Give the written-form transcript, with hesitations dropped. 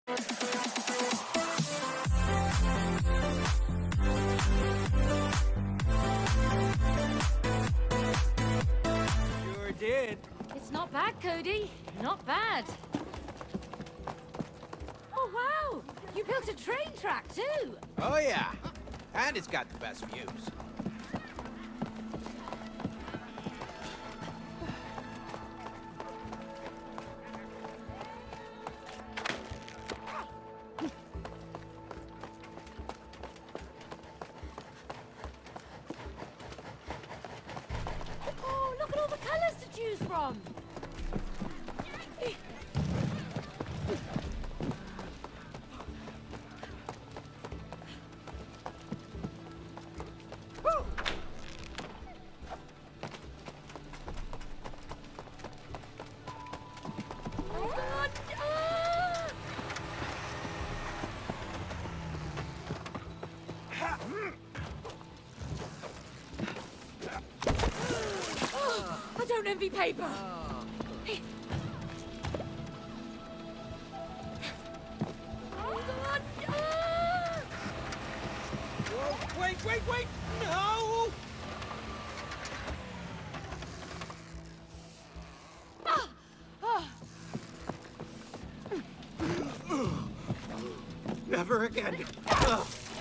Sure did. It's not bad, Cody. Not bad. Oh, wow! You built a train track, too! Oh, yeah. And it's got the best views. Oh, look at all the colors to choose from! Oh, God! Ah! Oh, I don't envy paper! Oh, God! Ah! Whoa, wait! No! Ah! Ah! Never again. Ugh.